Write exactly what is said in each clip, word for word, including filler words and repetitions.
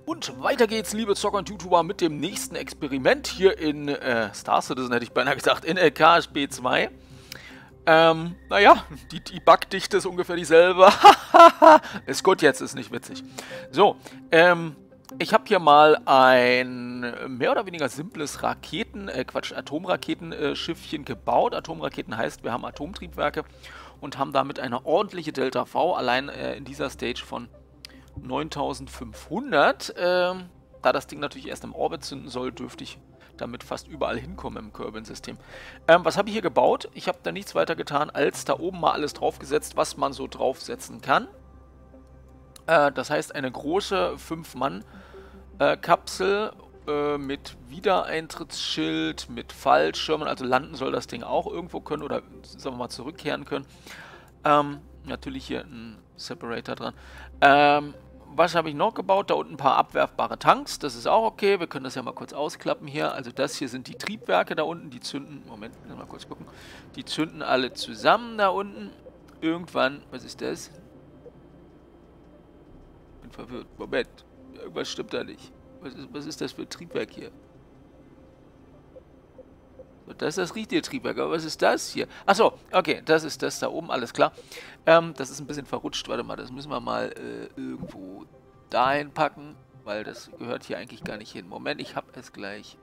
Und weiter geht's, liebe Zocker und YouTuber, mit dem nächsten Experiment hier in äh, Star Citizen, hätte ich beinahe gesagt, in äh, K S B zwei. Ähm, naja, die, die Bugdichte ist ungefähr dieselbe. Ist gut jetzt, ist nicht witzig. So, ähm, ich habe hier mal ein mehr oder weniger simples Raketen, äh, Quatsch, Atomraketenschiffchen gebaut. Atomraketen heißt, wir haben Atomtriebwerke und haben damit eine ordentliche Delta V, allein äh, in dieser Stage von neuntausendfünfhundert. Ähm, da das Ding natürlich erst im Orbit zünden soll, dürfte ich damit fast überall hinkommen im Kerbin-System. Ähm, was habe ich hier gebaut? Ich habe da nichts weiter getan, als da oben mal alles draufgesetzt, was man so draufsetzen kann. Äh, das heißt, eine große fünf Mann Kapsel äh, mit Wiedereintrittsschild, mit Fallschirmen, also landen soll das Ding auch irgendwo können oder, sagen wir mal, zurückkehren können. Ähm, natürlich hier ein Separator dran. Ähm, was habe ich noch gebaut? Da unten ein paar abwerfbare Tanks, das ist auch okay. Wir können das ja mal kurz ausklappen hier. Also das hier sind die Triebwerke da unten, die zünden, Moment, mal kurz gucken. Die zünden alle zusammen da unten. Irgendwann, was ist das? Bin verwirrt, Moment. Irgendwas stimmt da nicht. Was ist, was ist das für ein Triebwerk hier? So, das ist das richtige Triebwerk, aber was ist das hier? Achso, okay, das ist das da oben, alles klar. Ähm, das ist ein bisschen verrutscht, warte mal, das müssen wir mal äh, irgendwo dahin packen, weil das gehört hier eigentlich gar nicht hin. Moment, ich habe es gleich.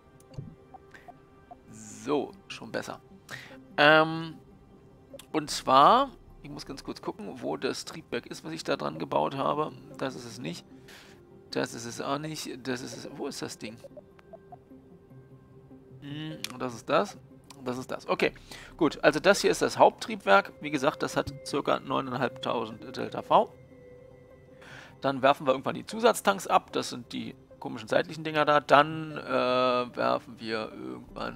So, schon besser. Ähm, und zwar, ich muss ganz kurz gucken, wo das Triebwerk ist, was ich da dran gebaut habe. Das ist es nicht. Das ist es auch nicht. Das ist es. Wo ist das Ding? Hm, das ist das. Das ist das. Okay, gut. Also das hier ist das Haupttriebwerk. Wie gesagt, das hat ca. neuntausendfünfhundert Delta V. Dann werfen wir irgendwann die Zusatztanks ab. Das sind die komischen seitlichen Dinger da. Dann äh, werfen wir irgendwann...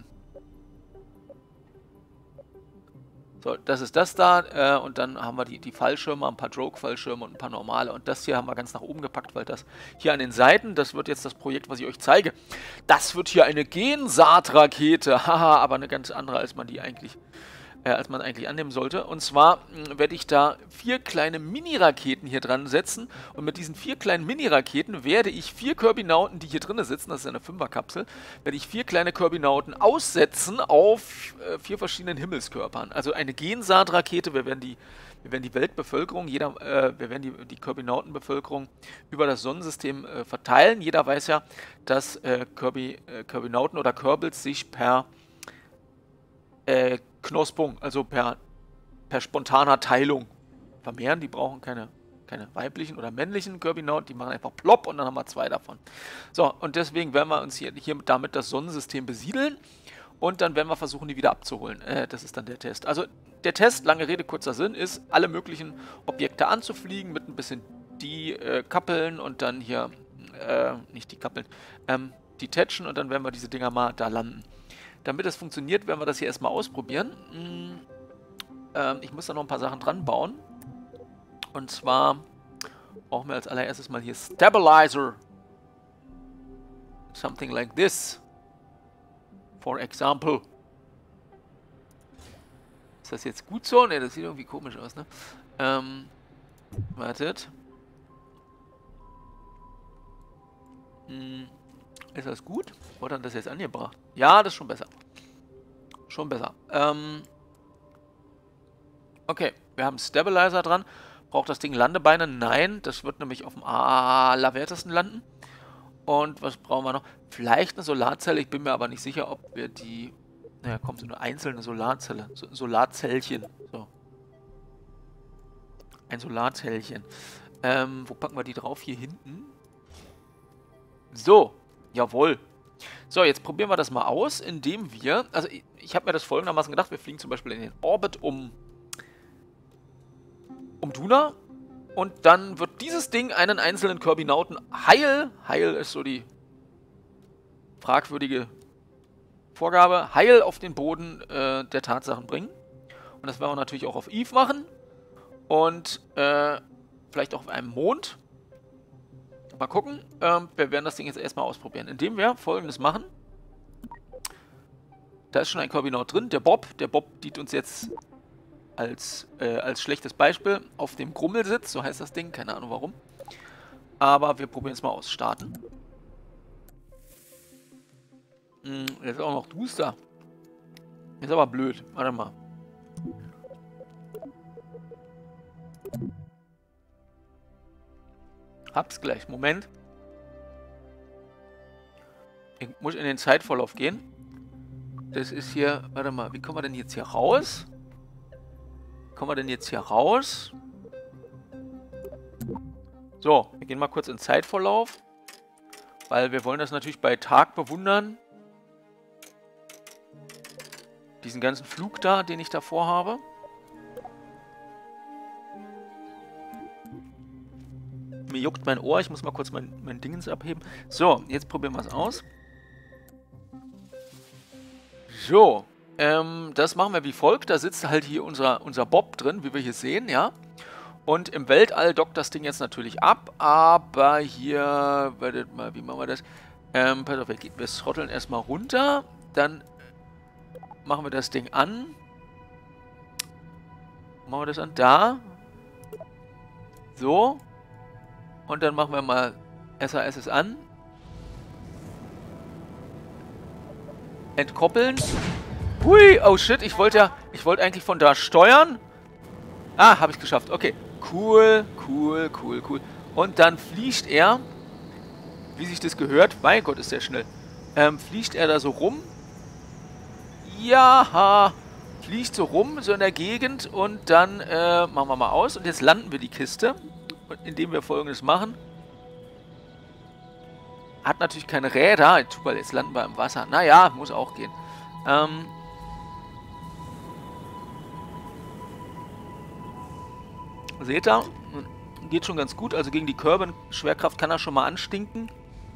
So, das ist das da, äh, und dann haben wir die, die Fallschirme, ein paar Drogue-Fallschirme und ein paar normale. Und das hier haben wir ganz nach oben gepackt, weil das hier an den Seiten, das wird jetzt das Projekt, was ich euch zeige. Das wird hier eine Gensaat-Rakete. Haha, aber eine ganz andere, als man die eigentlich, äh, als man eigentlich annehmen sollte. Und zwar mh, werde ich da vier kleine Mini-Raketen hier dran setzen. Und mit diesen vier kleinen Mini-Raketen werde ich vier Kerbinauten, die hier drinnen sitzen, das ist eine Fünfer-Kapsel, werde ich vier kleine Kerbinauten aussetzen auf äh, vier verschiedenen Himmelskörpern. Also eine Gensaat-Rakete, wir werden die, wir werden die Weltbevölkerung, jeder, äh, wir werden die, die Kerbinautenbevölkerung über das Sonnensystem äh, verteilen. Jeder weiß ja, dass äh, Kirby, äh, Kerbinauten oder Kerbals sich per äh, Knospung, also per, per spontaner Teilung vermehren. Die brauchen keine, keine weiblichen oder männlichen Kerbinauten, die machen einfach plopp und dann haben wir zwei davon. So, und deswegen werden wir uns hier, hier damit das Sonnensystem besiedeln und dann werden wir versuchen, die wieder abzuholen. Äh, das ist dann der Test. Also der Test, lange Rede, kurzer Sinn, ist, alle möglichen Objekte anzufliegen mit ein bisschen die äh, Kappeln und dann hier, äh, nicht die Kappeln, ähm, die Tätschen und dann werden wir diese Dinger mal da landen. Damit das funktioniert, werden wir das hier erstmal ausprobieren. Hm, ähm, ich muss da noch ein paar Sachen dran bauen. Und zwar brauchen wir als allererstes mal hier Stabilizer. Something like this. For example. Ist das jetzt gut so? Ne, das sieht irgendwie komisch aus, ne? Ähm, wartet. Hm. Ist das gut? Wurde dann das jetzt angebracht? Ja, das ist schon besser. Schon besser. Ähm okay, wir haben Stabilizer dran. Braucht das Ding Landebeine? Nein, das wird nämlich auf dem allerwertesten landen. Und was brauchen wir noch? Vielleicht eine Solarzelle. Ich bin mir aber nicht sicher, ob wir die... Naja, kommt so eine einzelne Solarzelle. So, Solarzellchen. So. Ein Solarzellchen. Ähm, wo packen wir die drauf? Hier hinten. So. Jawohl. So, jetzt probieren wir das mal aus, indem wir, also ich, ich habe mir das folgendermaßen gedacht, wir fliegen zum Beispiel in den Orbit um, um Duna und dann wird dieses Ding einen einzelnen Kerbinauten heil, heil ist so die fragwürdige Vorgabe, heil auf den Boden äh, der Tatsachen bringen. Und das werden wir natürlich auch auf Eve machen und äh, vielleicht auch auf einem Mond. Mal gucken. Ähm, wir werden das Ding jetzt erstmal ausprobieren. Indem wir Folgendes machen. Da ist schon ein Kerbinaut drin. Der Bob. Der Bob dient uns jetzt als, äh, als schlechtes Beispiel auf dem Grummelsitz. So heißt das Ding. Keine Ahnung warum. Aber wir probieren es mal aus. Starten. Hm, jetzt auch noch duster. Ist aber blöd. Warte mal. Hab's gleich. Moment. Ich muss in den Zeitverlauf gehen. Das ist hier... Warte mal. Wie kommen wir denn jetzt hier raus? Wie kommen wir denn jetzt hier raus? So. Wir gehen mal kurz in den Zeitverlauf. Weil wir wollen das natürlich bei Tag bewundern. Diesen ganzen Flug da, den ich davor habe. Mir juckt mein Ohr. Ich muss mal kurz mein, mein Dingens abheben. So, jetzt probieren wir es aus. So, ähm, das machen wir wie folgt. Da sitzt halt hier unser, unser Bob drin, wie wir hier sehen, ja. Und im Weltall dockt das Ding jetzt natürlich ab. Aber hier, wartet mal, wie machen wir das? Ähm, pass auf, wir, wir throtteln erstmal runter. Dann machen wir das Ding an. Machen wir das an. Da. So. Und dann machen wir mal S A S S an. Entkoppeln. Hui, oh shit, ich wollte ja, ich wollte eigentlich von da steuern. Ah, habe ich geschafft. Okay, cool, cool, cool, cool. Und dann fliegt er, wie sich das gehört, mein Gott, ist der schnell, ähm, fliegt er da so rum. Ja, fliegt so rum, so in der Gegend und dann äh, machen wir mal aus und jetzt landen wir die Kiste, indem wir Folgendes machen. Hat natürlich keine Räder, super, jetzt landen wir im Wasser. Naja, muss auch gehen. Ähm... Seht ihr? Geht schon ganz gut. Also gegen die Körben-Schwerkraft kann er schon mal anstinken.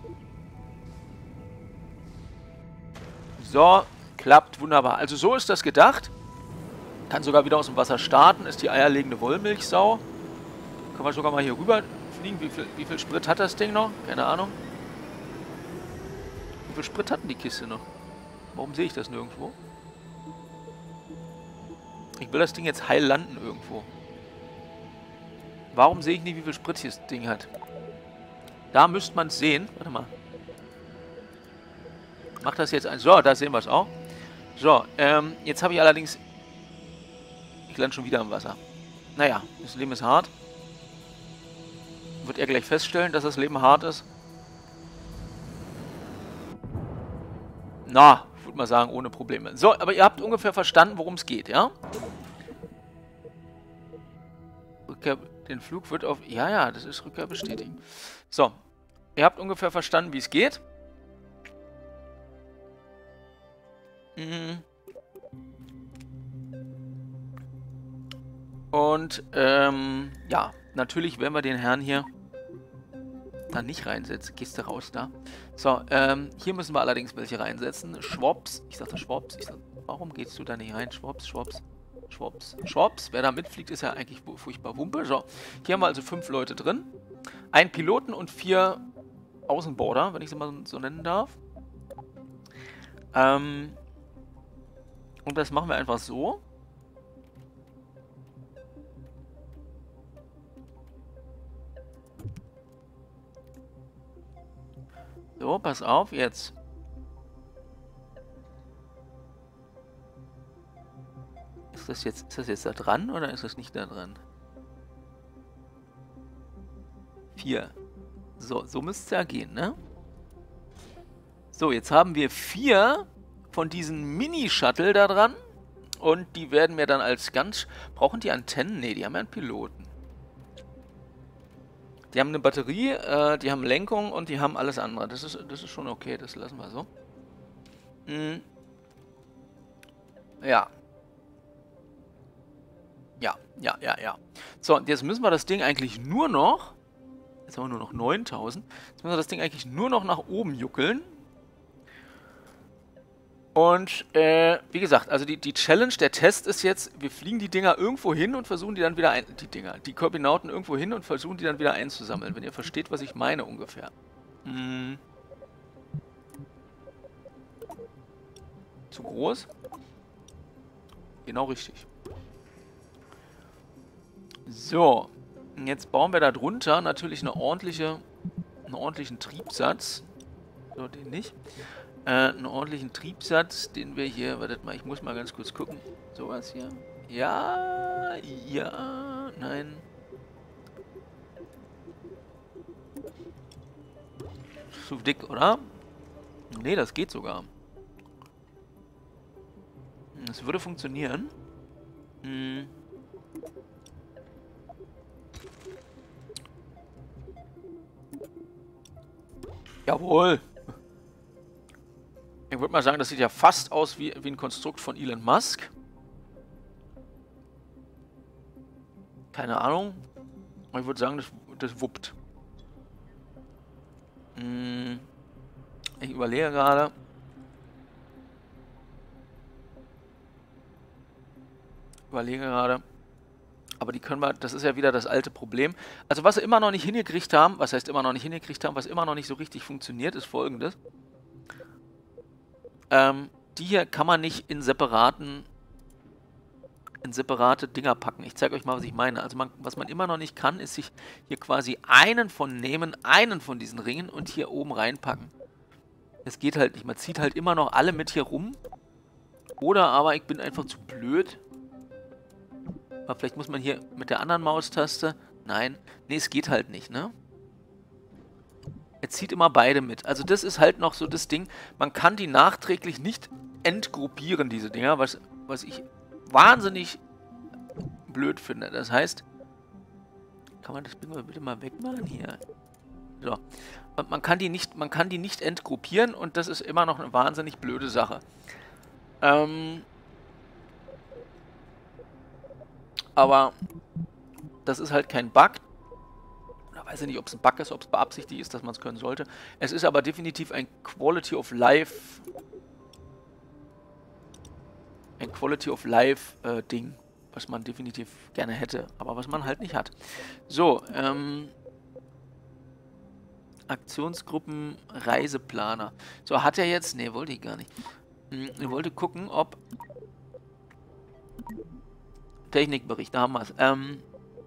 So, klappt wunderbar. Also so ist das gedacht. Kann sogar wieder aus dem Wasser starten. Ist die eierlegende Wollmilchsau. Können wir sogar mal hier rüber fliegen. Wie viel, wie viel Sprit hat das Ding noch? Keine Ahnung. Wie viel Sprit hat denn die Kiste noch? Warum sehe ich das nirgendwo? Ich will das Ding jetzt heil landen irgendwo. Warum sehe ich nicht, wie viel Sprit hier das Ding hat? Da müsste man es sehen. Warte mal. Macht das jetzt ein... So, da sehen wir es auch. So, ähm, jetzt habe ich allerdings... Ich lande schon wieder im Wasser. Naja, das Leben ist hart. Wird er gleich feststellen, dass das Leben hart ist. Na, ich würde mal sagen, ohne Probleme. So, aber ihr habt ungefähr verstanden, worum es geht, ja? Rückkehr... Den Flug wird auf... Ja, ja, das ist Rückkehr bestätigen. So. Ihr habt ungefähr verstanden, wie es geht. Mhm. Und, ähm, ja. Natürlich werden wir den Herrn hier da nicht reinsetzen. Gehst du raus da? So, ähm, hier müssen wir allerdings welche reinsetzen. Schwops. Ich sagte Schwops. Ich sag, warum gehst du da nicht rein? Schwops, Schwops. Schwops. Schwops. Wer da mitfliegt, ist ja eigentlich furchtbar Wumpe. So, hier haben wir also fünf Leute drin. Ein Piloten und vier Außenborder, wenn ich sie mal so nennen darf. Ähm, und das machen wir einfach so. So, pass auf, jetzt. Ist das jetzt, ist das jetzt da dran oder ist das nicht da dran? Vier. So, so müsste es ja gehen, ne? So, jetzt haben wir vier von diesen Mini-Shuttle da dran. Und die werden mir dann als ganz... Brauchen die Antennen? Ne, die haben ja einen Piloten. Die haben eine Batterie, äh, die haben Lenkung und die haben alles andere. Das ist, das ist schon okay, das lassen wir so. Hm. Ja. Ja, ja, ja, ja. So, und jetzt müssen wir das Ding eigentlich nur noch... Jetzt haben wir nur noch neuntausend. Jetzt müssen wir das Ding eigentlich nur noch nach oben juckeln. Und, äh, wie gesagt, also die, die Challenge, der Test ist jetzt, wir fliegen die Dinger irgendwo hin und versuchen die dann wieder ein... Die Dinger, die Kirbynauten irgendwo hin und versuchen die dann wieder einzusammeln, wenn ihr versteht, was ich meine ungefähr. Hm. Zu groß? Genau richtig. So, jetzt bauen wir da drunter natürlich eine ordentliche einen ordentlichen Triebsatz. So, den nicht. Äh, einen ordentlichen Triebsatz, den wir hier... Wartet mal, ich muss mal ganz kurz gucken. Sowas hier. Ja, ja, nein. Zu dick, oder? Nee, das geht sogar. Das würde funktionieren. Hm. Jawohl. Ich würde mal sagen, das sieht ja fast aus wie, wie ein Konstrukt von Elon Musk. Keine Ahnung. Ich würde sagen, das, das wuppt. Hm. Ich überlege gerade. Überlege gerade. Aber die können wir, das ist ja wieder das alte Problem. Also was sie immer noch nicht hingekriegt haben, was heißt immer noch nicht hingekriegt haben, was immer noch nicht so richtig funktioniert, ist folgendes. Ähm, die hier kann man nicht in separaten, in separate Dinger packen. Ich zeige euch mal, was ich meine. Also man, was man immer noch nicht kann, ist sich hier quasi einen von nehmen, einen von diesen Ringen und hier oben reinpacken. Es geht halt nicht. Man zieht halt immer noch alle mit hier rum. Oder aber ich bin einfach zu blöd. Aber vielleicht muss man hier mit der anderen Maustaste... Nein. Nee, es geht halt nicht, ne? Er zieht immer beide mit. Also das ist halt noch so das Ding. Man kann die nachträglich nicht entgruppieren, diese Dinger, was, was ich wahnsinnig blöd finde. Das heißt... Kann man das Ding mal bitte mal wegmachen hier? So. Und man kann die nicht, man kann die nicht entgruppieren und das ist immer noch eine wahnsinnig blöde Sache. Ähm... Aber das ist halt kein Bug. Ich weiß nicht, ob es ein Bug ist, ob es beabsichtigt ist, dass man es können sollte. Es ist aber definitiv ein Quality of Life ein Quality of Life äh, Ding, was man definitiv gerne hätte, aber was man halt nicht hat. So, ähm... Aktionsgruppen, Reiseplaner. So, hat er jetzt... Ne, wollte ich gar nicht. Hm, ich wollte gucken, ob... Technikbericht, da haben wir es. Ähm,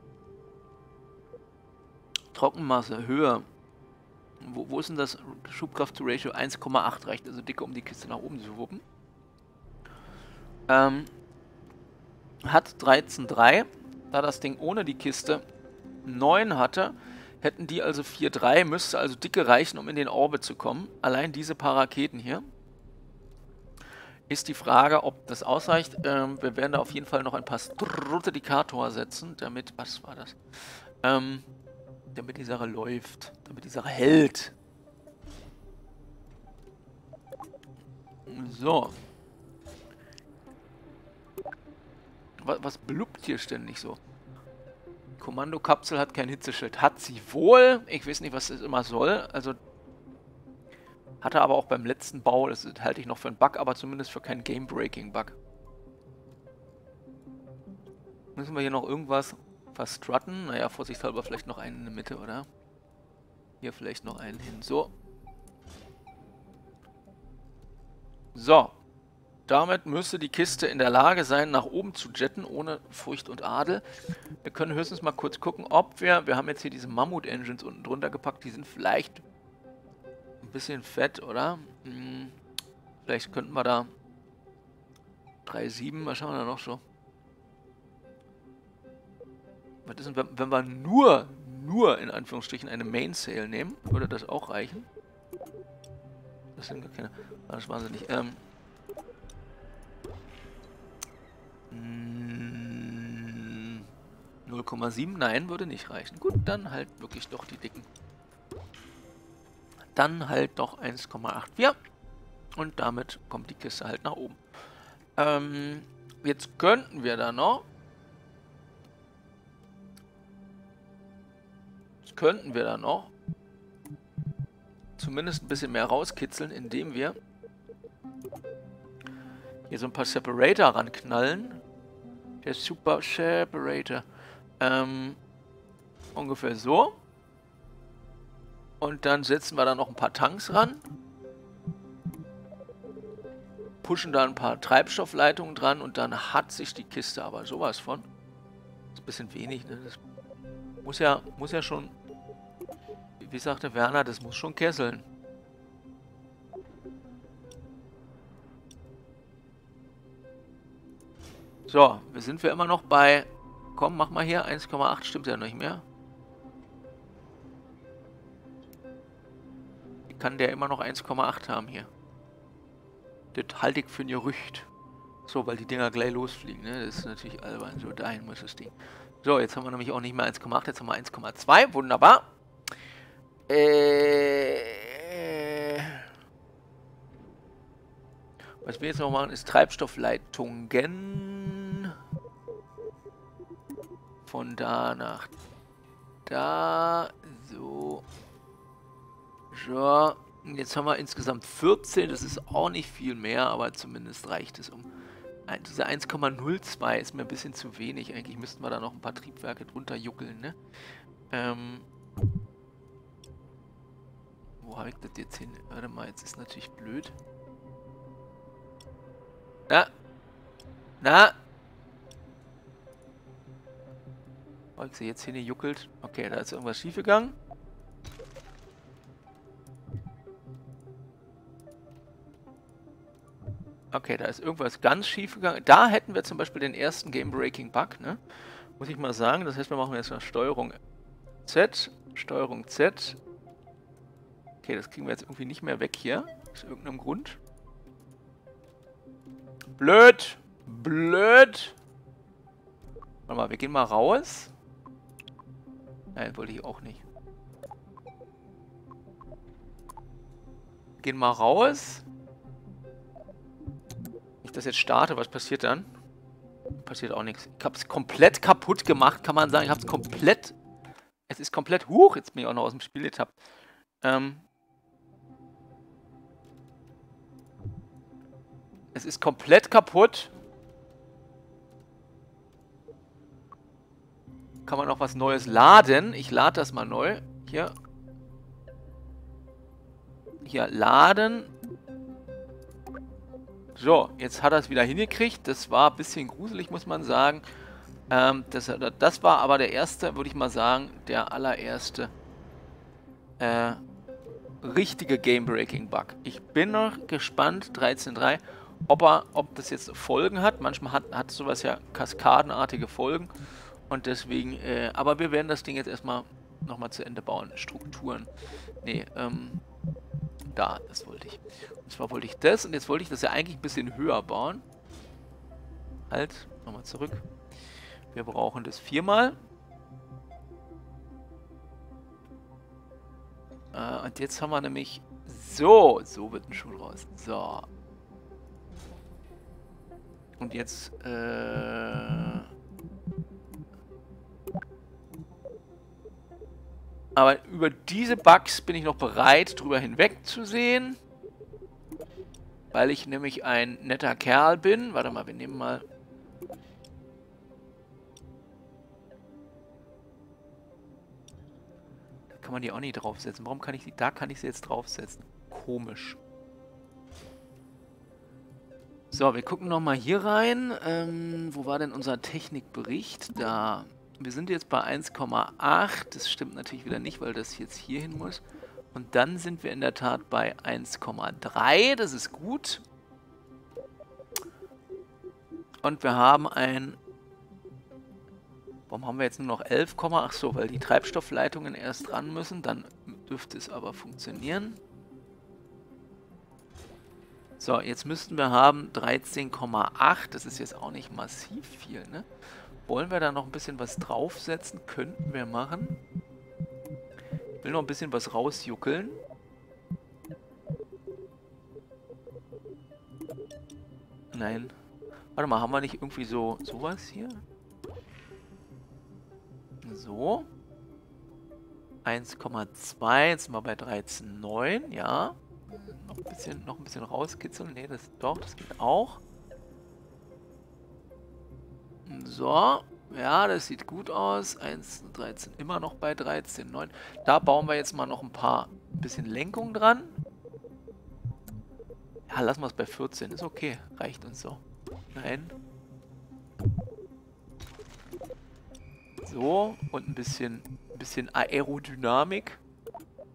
Trockenmasse, Höhe. Wo, wo ist denn das Schubkraft-to-Ratio? eins Komma acht reicht also dicke, um die Kiste nach oben zu wuppen. Ähm, hat dreizehn Komma drei. Da das Ding ohne die Kiste neun hatte, hätten die also vier Komma drei. Müsste also dicke reichen, um in den Orbit zu kommen. Allein diese paar Raketen hier. Ist die Frage, ob das ausreicht. Ähm, wir werden da auf jeden Fall noch ein paar Strutedikator setzen, damit, was war das? Ähm, damit die Sache läuft, damit die Sache hält. So. Was, was blubbt hier ständig so? Die Kommandokapsel hat kein Hitzeschild. Hat sie wohl. Ich weiß nicht, was das immer soll. Also... Hatte aber auch beim letzten Bau, das halte ich noch für einen Bug, aber zumindest für keinen Game-Breaking-Bug. Müssen wir hier noch irgendwas verstrutten? Naja, vorsichtshalber vielleicht noch einen in der Mitte, oder? Hier vielleicht noch einen hin. So. So. Damit müsste die Kiste in der Lage sein, nach oben zu jetten, ohne Furcht und Adel. Wir können höchstens mal kurz gucken, ob wir... Wir haben jetzt hier diese Mammut-Engines unten drunter gepackt, die sind vielleicht... ein bisschen fett, oder? Hm, vielleicht könnten wir da drei Komma sieben, was haben wir da noch so? Was ist denn, wenn, wenn wir nur, nur in Anführungsstrichen eine Mainsail nehmen? Würde das auch reichen? Das sind gar keine... Das waren sie nicht. Ähm, null Komma sieben, nein, würde nicht reichen. Gut, dann halt wirklich doch die dicken. Dann halt doch eins Komma acht vier. Und damit kommt die Kiste halt nach oben. Ähm, jetzt könnten wir da noch... Jetzt könnten wir da noch... zumindest ein bisschen mehr rauskitzeln, indem wir... hier so ein paar Separator ranknallen. Der Super Separator. Ähm, ungefähr so. Und dann setzen wir da noch ein paar Tanks ran. Pushen da ein paar Treibstoffleitungen dran und dann hat sich die Kiste aber sowas von. Das ist ein bisschen wenig, ne? Das muss ja, muss ja schon... wie sagte Werner, das muss schon kesseln. So, wir sind wir immer noch bei... Komm, mach mal hier. eins Komma acht stimmt ja nicht mehr. Wie kann der immer noch eins Komma acht haben hier? Das halte ich für ein Gerücht. So, weil die Dinger gleich losfliegen, ne? Das ist natürlich albern. So, dahin muss das Ding. So, jetzt haben wir nämlich auch nicht mehr eins Komma acht, jetzt haben wir eins Komma zwei. Wunderbar. Äh... Was wir jetzt noch machen, ist Treibstoffleitungen. Von da nach da. So. So. Und jetzt haben wir insgesamt vierzehn. Das ist auch nicht viel mehr, aber zumindest reicht es um. Diese eins Komma null zwei ist mir ein bisschen zu wenig. Eigentlich müssten wir da noch ein paar Triebwerke drunter juckeln, ne? Ähm. Wo habe ich das jetzt hin? Warte mal, jetzt ist natürlich blöd. Na? Na? Oh, ich sehe jetzt hingejuckelt. Okay, da ist irgendwas schiefgegangen. Okay, da ist irgendwas ganz schief gegangen. Da hätten wir zum Beispiel den ersten Game-Breaking-Bug, ne? Muss ich mal sagen. Das heißt, wir machen jetzt mal Steuerung Z, Steuerung Z. Okay, das kriegen wir jetzt irgendwie nicht mehr weg hier. Aus irgendeinem Grund. Blöd! Blöd! Warte mal, wir gehen mal raus. Nein, wollte ich auch nicht. Wir gehen mal raus. Wenn ich das jetzt starte, was passiert dann? Passiert auch nichts. Ich habe es komplett kaputt gemacht, kann man sagen. Ich habe es komplett... Es ist komplett... Huch, jetzt bin ich auch noch aus dem Spiel getappt. Ähm... Es ist komplett kaputt. Kann man noch was Neues laden? Ich lade das mal neu. Hier. Hier, laden. So, jetzt hat er es wieder hingekriegt. Das war ein bisschen gruselig, muss man sagen. Ähm, das, das war aber der erste, würde ich mal sagen, der allererste äh, richtige Game-Breaking-Bug. Ich bin noch gespannt, dreizehn Punkt drei, ob, er, ob das jetzt Folgen hat. Manchmal hat, hat sowas ja kaskadenartige Folgen. Und deswegen, äh, aber wir werden das Ding jetzt erstmal nochmal zu Ende bauen. Strukturen. Nee, ähm, da, das wollte ich. Und zwar wollte ich das und jetzt wollte ich das ja eigentlich ein bisschen höher bauen. Halt, nochmal zurück. Wir brauchen das viermal. Äh, und jetzt haben wir nämlich, so, so wird ein Schuh raus. So. Und jetzt, äh... aber über diese Bugs bin ich noch bereit, drüber hinwegzusehen. Weil ich nämlich ein netter Kerl bin. Warte mal, wir nehmen mal... Da kann man die auch nicht draufsetzen. Warum kann ich die... Da kann ich sie jetzt draufsetzen. Komisch. So, wir gucken nochmal hier rein. Ähm, wo war denn unser Technikbericht? Da. Wir sind jetzt bei eins Komma acht. Das stimmt natürlich wieder nicht, weil das jetzt hier hin muss. Und dann sind wir in der Tat bei eins Komma drei. Das ist gut. Und wir haben ein... Warum haben wir jetzt nur noch elf, ach so, weil die Treibstoffleitungen erst ran müssen. Dann dürfte es aber funktionieren. So, jetzt müssten wir haben dreizehn Komma acht. Das ist jetzt auch nicht massiv viel, ne? Wollen wir da noch ein bisschen was draufsetzen? Könnten wir machen. Ich will noch ein bisschen was rausjuckeln. Nein. Warte mal, haben wir nicht irgendwie so sowas hier? So. eins Komma zwei. Jetzt sind wir bei dreizehn Komma neun. Ja. Noch ein bisschen, noch ein bisschen rauskitzeln. Ne, das doch, das geht auch. So. Ja, das sieht gut aus. eins, dreizehn, immer noch bei dreizehn Komma neun. Da bauen wir jetzt mal noch ein paar, ein bisschen Lenkung dran. Ja, lassen wir es bei vierzehn. Ist okay. Reicht uns so. Nein. So. Und ein bisschen, ein bisschen Aerodynamik.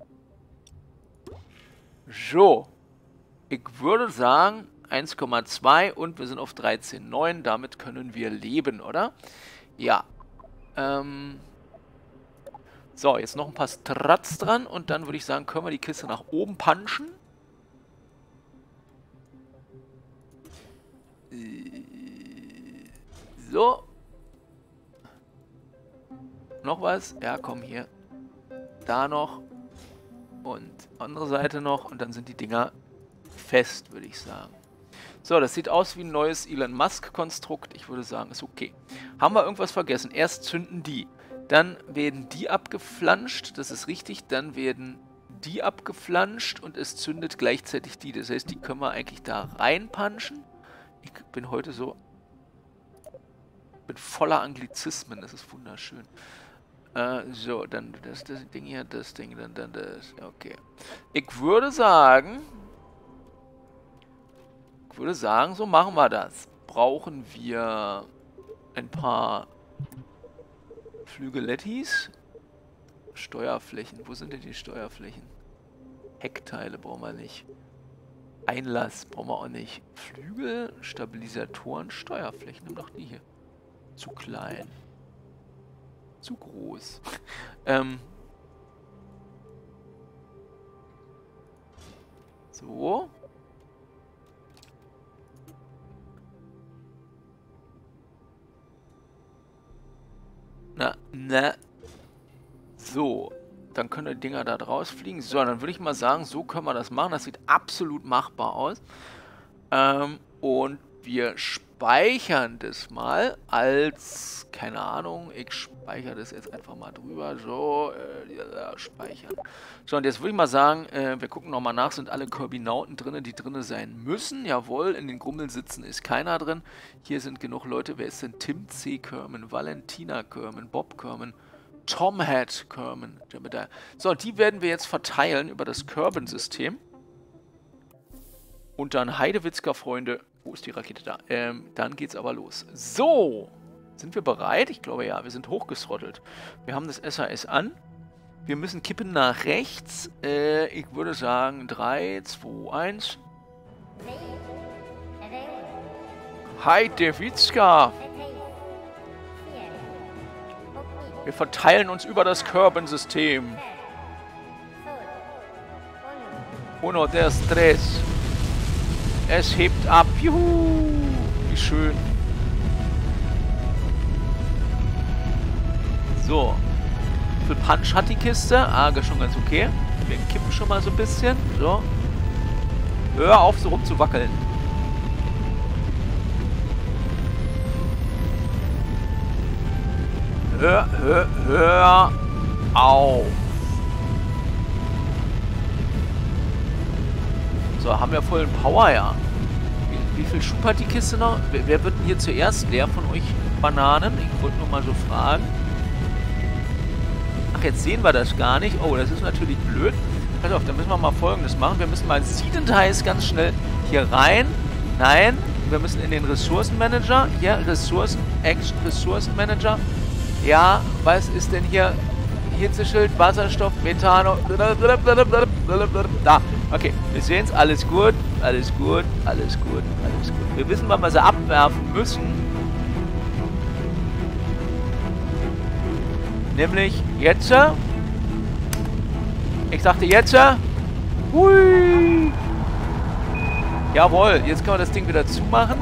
So. Ich würde sagen eins Komma zwei und wir sind auf dreizehn Komma neun. Damit können wir leben, oder? Ja. Ähm... So, jetzt noch ein paar Strats dran und dann würde ich sagen, können wir die Kiste nach oben punchen. So. Noch was? Ja, komm hier. Da noch. Und andere Seite noch. Und dann sind die Dinger fest, würde ich sagen. So, das sieht aus wie ein neues Elon Musk-Konstrukt. Ich würde sagen, ist okay. Haben wir irgendwas vergessen? Erst zünden die. Dann werden die abgeflanscht, das ist richtig, dann werden die abgeflanscht und es zündet gleichzeitig die. Das heißt, die können wir eigentlich da reinpunchen. Ich bin heute so mit voller Anglizismen, das ist wunderschön. Äh, so, dann das, das Ding hier, das Ding, dann, dann das, okay. Ich würde sagen, ich würde sagen, so machen wir das. Brauchen wir ein paar Flügelettis. Steuerflächen. Wo sind denn die Steuerflächen? Heckteile brauchen wir nicht. Einlass brauchen wir auch nicht. Flügel, Stabilisatoren, Steuerflächen. Nimm doch die hier. Zu klein. Zu groß. ähm. So. Na, na. So. Dann können die Dinger da draus fliegen. So, dann würde ich mal sagen, so können wir das machen. Das sieht absolut machbar aus. Ähm, und wir speichern das mal als, keine Ahnung, ich speichere das jetzt einfach mal drüber. So, äh, ja, speichern. So, und jetzt würde ich mal sagen, äh, wir gucken nochmal nach, sind alle Kirbynauten drin, die drin sein müssen. Jawohl, in den Grummelsitzen ist keiner drin. Hier sind genug Leute. Wer ist denn? Tim C. Kerman, Valentina Kerman, Bob Kerman, Tom Hat Kerman. So, die werden wir jetzt verteilen über das Kerban-System. Und dann Heidewitzka, Freunde. Wo ist die Rakete da? Ähm, dann geht's aber los. So, sind wir bereit? Ich glaube ja, wir sind hochgesrottelt. Wir haben das S A S an. Wir müssen kippen nach rechts. Äh, ich würde sagen drei, zwei, eins. Heidewitzka. Wir verteilen uns über das Kerban-System. Uno, der Stress. Es hebt ab. Juhu. Wie schön. So. Wie viel Punch hat die Kiste? Ah, schon ganz okay. Wir kippen schon mal so ein bisschen. So. Hör auf, so rumzuwackeln. Hör, hör, hör auf. So, haben wir vollen Power, ja. Wie, wie viel Schub hat die Kiste noch? Wer, wer wird denn hier zuerst leer von euch Bananen? Ich wollte nur mal so fragen. Ach, jetzt sehen wir das gar nicht. Oh, das ist natürlich blöd. Pass auf, dann müssen wir mal Folgendes machen. Wir müssen mal siedend heiß ganz schnell hier rein. Nein, wir müssen in den Ressourcenmanager. Hier, Ressourcen, Action, Ressourcenmanager. Ja, was ist denn hier? Hitzeschild, Wasserstoff, Methano. Da. Okay, wir sehen es. Alles gut, alles gut, alles gut, alles gut. Wir wissen, wann wir sie abwerfen müssen. Nämlich jetzt. Ich sagte jetzt. Hui. Jawohl, jetzt können wir das Ding wieder zumachen.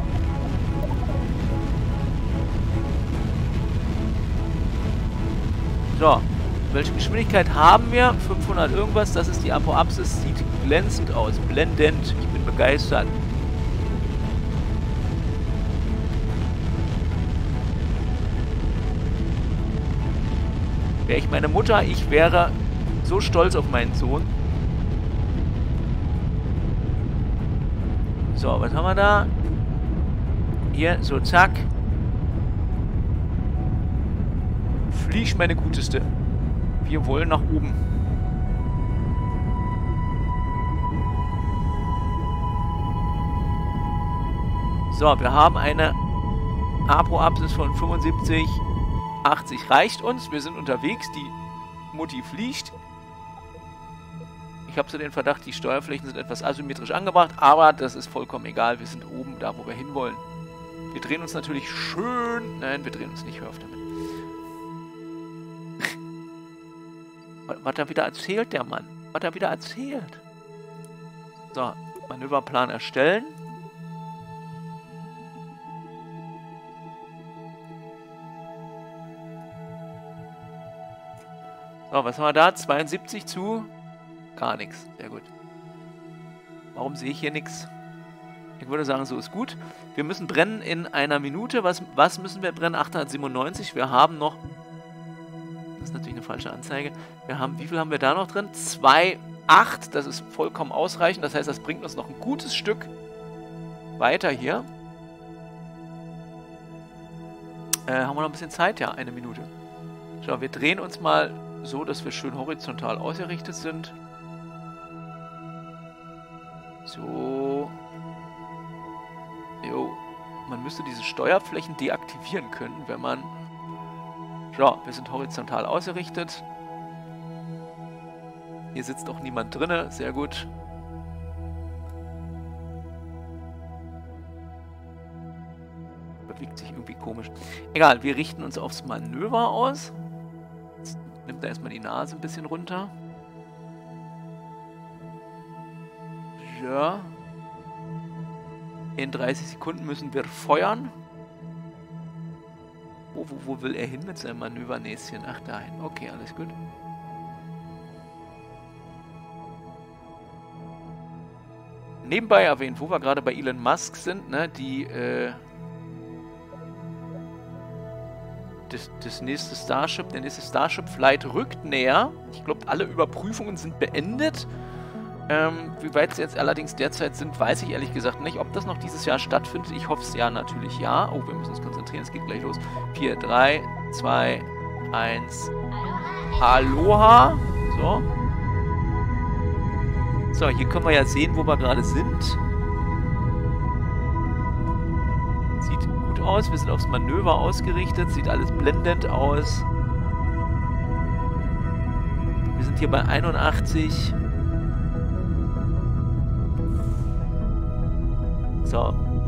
So, welche Geschwindigkeit haben wir? fünfhundert irgendwas, das ist die Apoapsis, sieht glänzend aus, blendend, ich bin begeistert. Wäre ich meine Mutter, ich wäre so stolz auf meinen Sohn. So, was haben wir da? Hier, so zack. Flieg, meine Guteste. Wir wollen nach oben. So, wir haben eine Apoapsis von fünfundsiebzig, achtzig reicht uns. Wir sind unterwegs. Die Mutti fliegt. Ich habe so den Verdacht, die Steuerflächen sind etwas asymmetrisch angebracht, aber das ist vollkommen egal. Wir sind oben da, wo wir hinwollen. Wir drehen uns natürlich schön... Nein, wir drehen uns nicht. Hör auf damit. Was er wieder erzählt, der Mann. Was er wieder erzählt. So, Manöverplan erstellen. So, was haben wir da? zweiundsiebzig zu... Gar nichts. Sehr gut. Warum sehe ich hier nichts? Ich würde sagen, so ist gut. Wir müssen brennen in einer Minute. Was, was müssen wir brennen? achthundertsiebenundneunzig. Wir haben noch... Das ist natürlich eine falsche Anzeige. Wir haben... Wie viel haben wir da noch drin? zwei Komma acht. Das ist vollkommen ausreichend. Das heißt, das bringt uns noch ein gutes Stück weiter hier. Äh, haben wir noch ein bisschen Zeit? Ja, eine Minute. Schau, wir drehen uns mal so, dass wir schön horizontal ausgerichtet sind. So. Jo. Man müsste diese Steuerflächen deaktivieren können, wenn man... Ja, wir sind horizontal ausgerichtet. Hier sitzt auch niemand drinne. Sehr gut. Bewegt sich irgendwie komisch. Egal, wir richten uns aufs Manöver aus. Jetzt nimmt er erstmal die Nase ein bisschen runter. Ja. In dreißig Sekunden müssen wir feuern. Wo, wo, wo will er hin mit seinem Manövernäschen? Ach, dahin. Okay, alles gut. Nebenbei erwähnt, wo wir gerade bei Elon Musk sind, ne, die, äh, das, das nächste Starship, der nächste Starship Flight rückt näher. Ich glaube, alle Überprüfungen sind beendet. Ähm, wie weit sie jetzt allerdings derzeit sind, weiß ich ehrlich gesagt nicht. Ob das noch dieses Jahr stattfindet, ich hoffe es ja natürlich ja. Oh, wir müssen uns konzentrieren, es geht gleich los. vier, drei, zwei, eins. Aloha. So. So, hier können wir ja sehen, wo wir gerade sind. Sieht gut aus, wir sind aufs Manöver ausgerichtet, sieht alles blendend aus. Wir sind hier bei einundachtzig. So.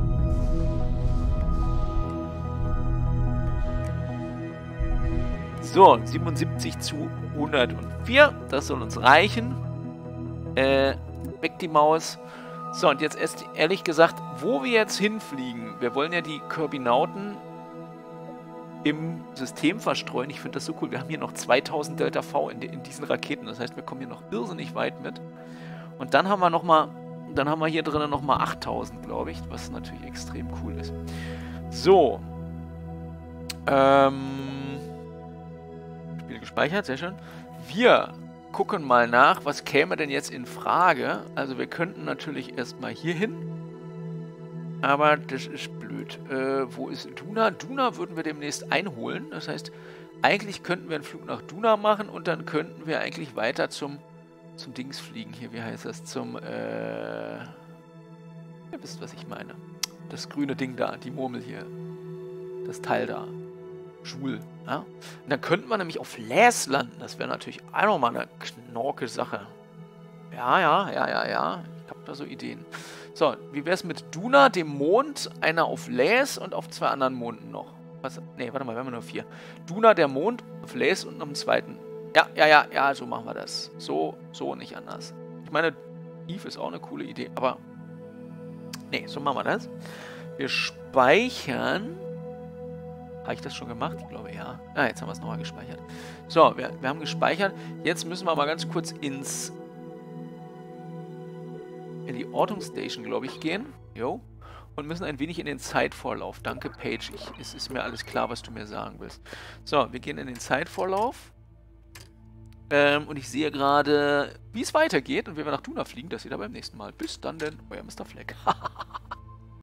So, siebenundsiebzig zu hundertvier. Das soll uns reichen. Äh, weg die Maus. So, und jetzt erst ehrlich gesagt, wo wir jetzt hinfliegen. Wir wollen ja die Kirbinauten im System verstreuen. Ich finde das so cool. Wir haben hier noch zweitausend Delta V in, de, in diesen Raketen. Das heißt, wir kommen hier noch irrsinnig weit mit. Und dann haben wir nochmal, dann haben wir hier drinnen nochmal achttausend, glaube ich, was natürlich extrem cool ist. So. Ähm. Spiel gespeichert, sehr schön. Wir gucken mal nach, was käme denn jetzt in Frage. Also wir könnten natürlich erstmal hier hin. Aber das ist blöd. Äh, wo ist Duna? Duna würden wir demnächst einholen. Das heißt, eigentlich könnten wir einen Flug nach Duna machen und dann könnten wir eigentlich weiter zum, zum Dings fliegen. Hier, wie heißt das? Zum, äh... Ihr wisst, was ich meine. Das grüne Ding da, die Murmel hier. Das Teil da. Joule. Ja? Und dann könnten wir nämlich auf Lass landen. Das wäre natürlich auch nochmal eine knorke Sache. Ja, ja, ja, ja, ja. Ich habe da so Ideen. So, wie wäre es mit Duna, dem Mond, einer auf Lass und auf zwei anderen Monden noch? Was? Ne, warte mal, wir haben nur vier. Duna, der Mond, auf Lass und noch einen zweiten. Ja, ja, ja, ja, so machen wir das. So, so nicht anders. Ich meine, Eve ist auch eine coole Idee, aber ne, so machen wir das. Wir speichern. Habe ich das schon gemacht? Ich glaube, ja. Ah, jetzt haben wir es nochmal gespeichert. So, wir, wir haben gespeichert. Jetzt müssen wir mal ganz kurz ins in die Ortungsstation, glaube ich, gehen. Jo. Und müssen ein wenig in den Zeitvorlauf. Danke, Paige. Ich, es ist mir alles klar, was du mir sagen willst. So, wir gehen in den Zeitvorlauf. Ähm, und ich sehe gerade, wie es weitergeht und wie wir nach Duna fliegen. Das seht ihr beim nächsten Mal. Bis dann denn, euer Mister Fleck.